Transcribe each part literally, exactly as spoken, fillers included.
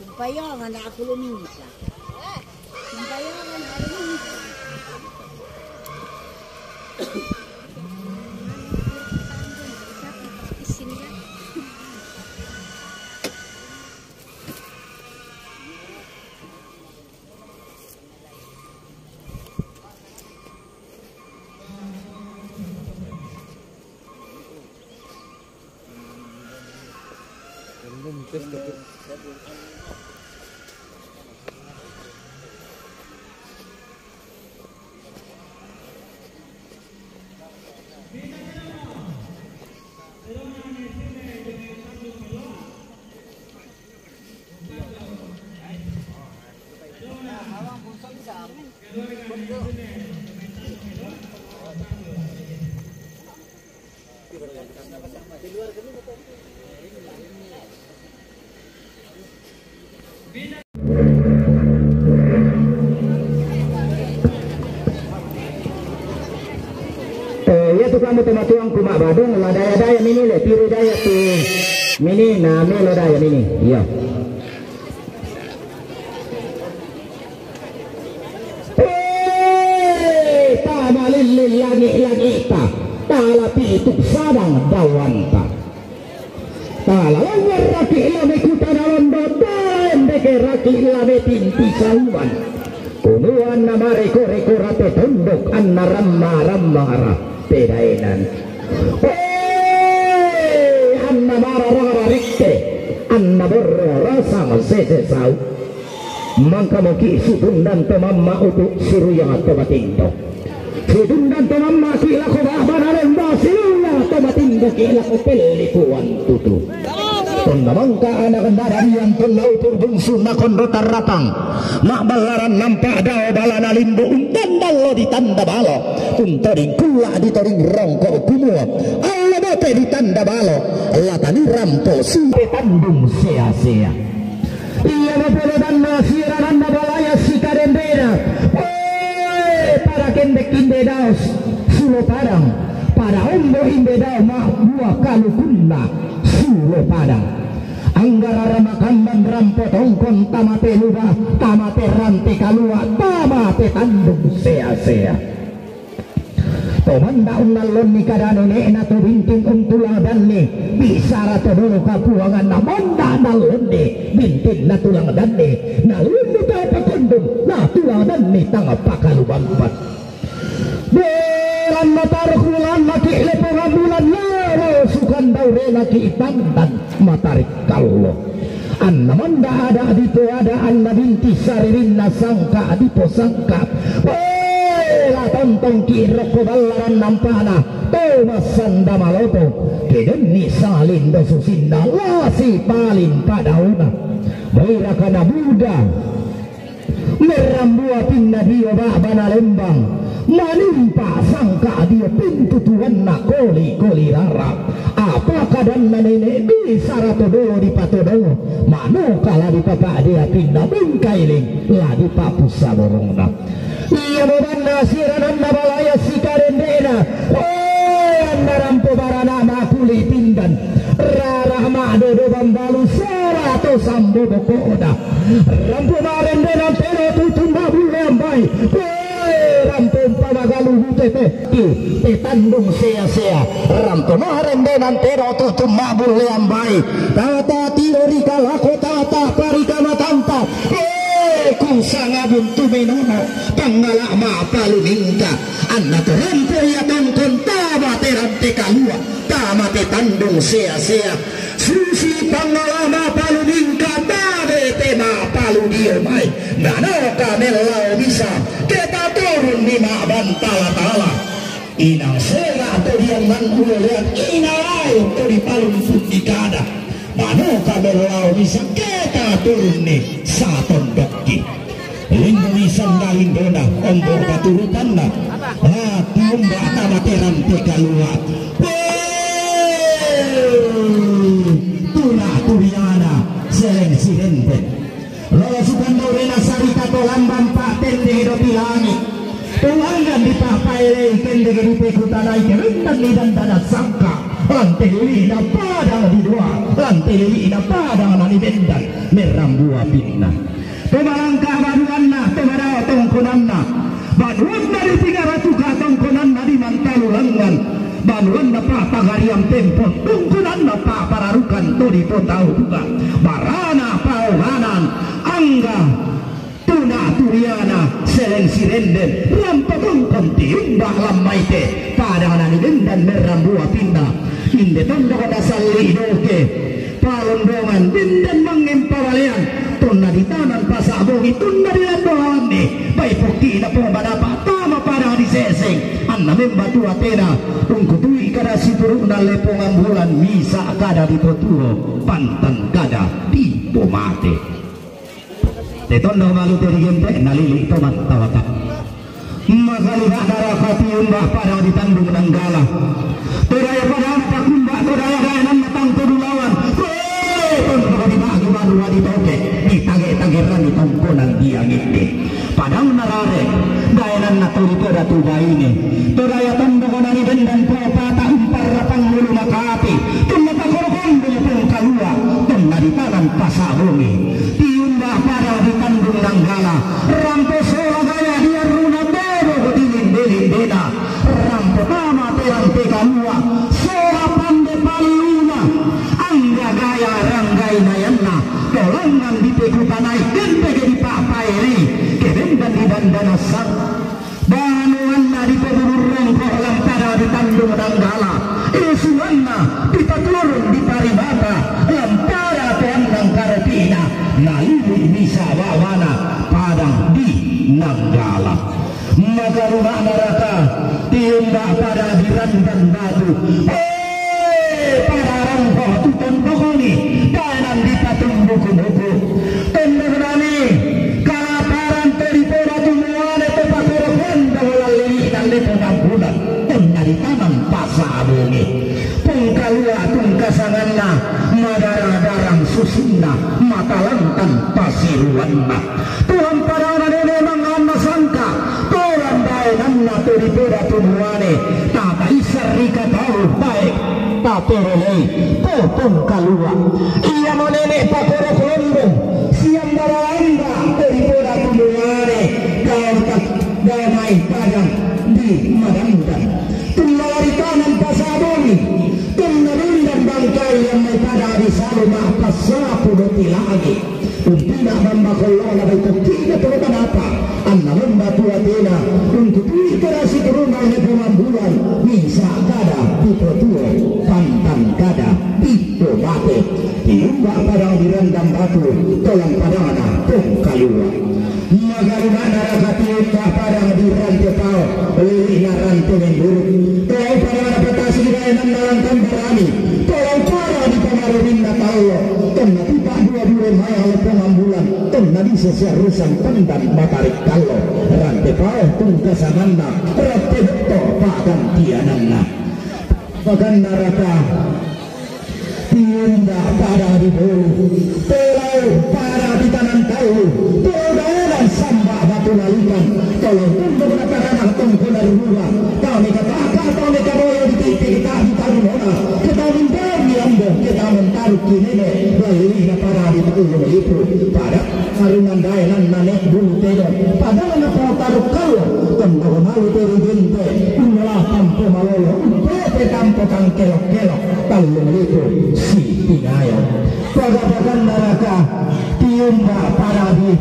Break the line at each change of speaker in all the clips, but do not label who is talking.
Sumpayangan na ako lumingsa. Sumpayangan na ako lumingsa.
Kamu tematuang kumak badung lah daya-daya mini le tiru daya tu mini na melo daya mini iya eh tama lilil lagi lagi ta tala pitu sadang dawanta tala lawan raki lame kuta dalam dodan deke raki lame tinti saluan kunuan nama reko reko rate tondok anna ramma ramma arah pedainan eh anna mara rara rikke anna borro rasa masese sau mangka moki sudundan to mamma utu siru yang atau batindo sudundan to mamma kila ko bahana lemba siru yang atau batindo kila ko pelikuan tutu tunda mangka anak dari yang tunda utur bungsu nakon rotar ratang mak balaran nampak dao balana limbo untan dalo di tanda balo untoring kula di toring rongko kumua alla bote di tanda balo alla tani rampo sumpe tandung sea-sea iya bapelo danna sira nanda balaya sikadendena eh para kendek indedaos sulo padang para ombo indedao mah buah kalukunna sulo padang anggara ramakamban rampo tongkon tamate lubah tamate rante kalua tamate tandung sea-sea tomanda unalon ni kadano ne na to binting untula danne bisara to dulu kapuangan na monda nalon ne binting na tulang danne na lundu ta pakondom na tulang danne tanga pakaluban pat beran mataruk bulan laki lepongan bulan yawo sukan daure laki itandan matarik kallo anna manda ada adito ada anna binti saririnna sangka adito sangka la tontong kiro ko balaran nampana Thomas sanda maloto kedenni salin do susinda lasi palin padauna baira kana buda merambua pinna dio babana lembang manimpa sangka dio pintu tuanna koli koli rara apa kadanna nenek bisa rato dolo di patodo mano kala di papa dia pindah bengkailing lah di papusa borongna iya bobanna sirananda balaya sikarendena oh anda rampo barana makuli pindan rara madodo bambalu sera to sambo bokoda rampo barendena tero tutumba bulambai rampo pamagalu hutete te tandung sea-sea rampo marendenan tero tutumba bulambai tata tirori kalako tata parikama tampa kung sangabun tumenono pangala mapalu minta anna to rampo ya tangkon tama terante kalua tama te tandung sea-sea susi pangala mapalu minta tade te mapalu dio mai nano kamelau bisa kita turun di mabantala tala inang sera to diang man ulean inalai to di palun futikada mano kamelau bisa kita turun ni saton dokki lindungi sandalin dona ombor baturutan na hati umbak tamateran teka luat tuna turiana seleng sirente lolosukan dorena sarita tolambang pak tende hidup langit tuangan di papaile kende hidup kutanai kerentan di dandana sangka lantai lina padang di dua lantai lina padang nani bendan merambua pinna pemalangkah baduanna pemadao tongkonanna baduanna di tiga ratu katongkonanna di mantalu lengan baduanna pa pagariam tempo tongkonanna pa pararukan to di potau juga barana pauhanan angga tuna turiana selen sirenden rampatong konti umbah lamaite padang nani bendan merambua pinna inde tondo kota salli doke palondongan bendan mangempawalean tunna di tanan pasabogi tunna di landoan ni baik bukti na po badapa tama padang di seseng anna membatu atena tungkutui kada situru na lepongan bulan misa kada di potuo pantan kada di pomate tetondo malu teri gempe nalili tomat tawata masaluha darakati umbah padang di tandung nanggala todaya padang pakumba todaya gayanan matang tudulawan tondo di bagi baru di toke di tage-tageran di tongkonan dia ngiti padang narare gayanan naturi pada tuba ini todaya tondo konani bendan propata umpar rapang mulu makati tunna pakorokon bulupung kalua tunna di tanan pasabungi tiumbah pada di tandung nanggala rampo sola gaya dia runa bebo dilin-dilin beda rampo tama terang tekalua sola pande paluna angga gaya ranggai nayanna tolongan di pekutanai gentege di papairi kebendan di bandana sang banuanna di peburureng kolam pada di tandung nanggala isuanna di paturun di paribata lampara peandang karepina nalimu bisa wawana padang di nanggala maka rumah neraka tiumbah pada di randan batu eh pada rangko tuton pokoni kanan di patung buku-buku tembak nani kalaparan teripoda tumuane tepat korban dahulali dan lepo bulan tengah di taman pasabungi pungkalua tungkasanganna madara darang susuna mata lantan pasiruanna Tuhan pada nene mangana sangka Tuhan baik nanna teripoda tumuane tata isar rika tahu baik taperele potong kalua ia monene pakoro kolombo siang baranda teripoda tumuane kau tak damai padang di madangkan tunlari kanan pasaboni tunlari bangkai yang may pada di saluma pasapu doti lagi Untina mamba kolona baik tidak perlu apa anna mamba tua tena untuk tidak si turunai lepongan bulan bisa kada di protuo pantan kada di pomate diubah padang di rendam batu tolang padana tong kalua magaluna rakati ubah padang di rantai pao lilina rantai memburuk tolang padana petasi gaya nalankan berani tolang para di pemaruhin natalo tengah tiba dua-dua maya lepongan bulan tengah di sesiarusan pandan matarik kalau rantai pao tungkasananna rantai beto padang tiananna bagan neraka tiunda pada di bulu telau pada di tanan tahu telau sambah batu nalikan tolong tunduk karena tongkonan rumah kami kata akal kami kata boyo di titik kita ditaruh mana kita mencari ambon kita mencari kini lalu pada di bulu itu pada harungan dayanan nanek bulu tega pada mana kau taruh kalau tembak malu terjente ulah tampo malolo umpete tampo kang kelok-kelok talung itu si tinaya pada-pada neraka tiumba para di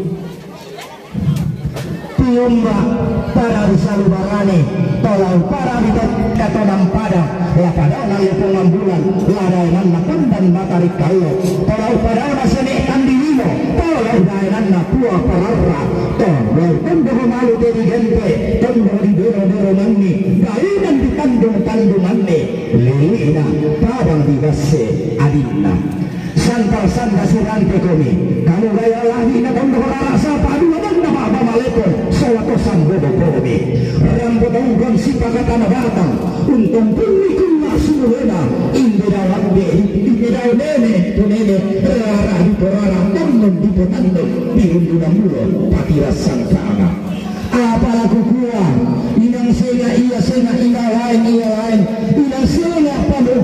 tiumba para di salubarane tolau para di katonang pada lapada lalu pengambulan ladainan makan dan matari kayo tolau pada masene kandilimo tolau dainan napua pararra tolau tembak malu dari gente tembak di dero-dero manni dainan di kandung-kandung manni lilina padang di gase adinna santal-santal sirante komi kamu gaya lagi na tembak rasa padu dan nama malepon sewaktu sambodo komi rambut ongkong si pakatan batang untung pulikun masuk lena indera wabde indera nene tu nene rara di porara namun di potando di undunan mulo patira sangkana apalah kukuan inang sena iya sena ina lain iya lain inang sena padu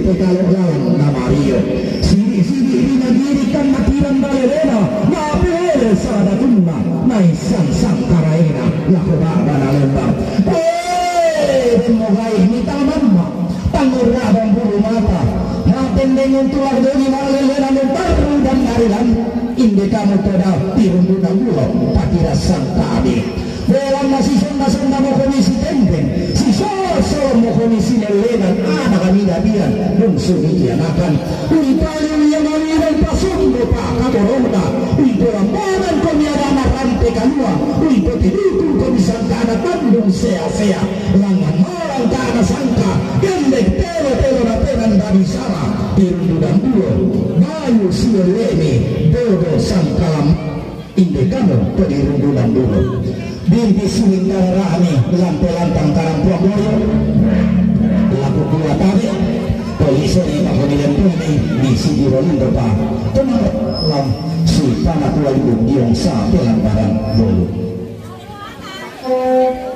te kalau lawan na Mario siri-siri dinagirikan matiran balelena na pere sa datunna na isang sangkaraina na kubaba na lembang eh demogay ni tamamma pangurabang bulu mata natin dengan tulang doni malelena ng baru dan narilan hindi kamu toda tirundu ng bulo patira sangkabi dalam nasi sonda-sonda mo komisi tembeng si sosok mo komisi nelenan anak kami dabian dong sumikian akan untanya yang mamiran pasundo pa kaboroda untuk rambanan komiarana rantai kalua untuk tidur komisan anak tandung sea-sea langan malang kana sangka gendek telo-telo na tenan dari sana tirundu dan bulo bayu siolemi dodo sangkalam inde kamu pedirundu dan bulo binti suwing kararani lantai-lantang karang Puamoyo laku dua tarik polisi ni pemilihan puni di sini Rolindo pa tenang lam si panah tua ibu diong sa pelantaran dulu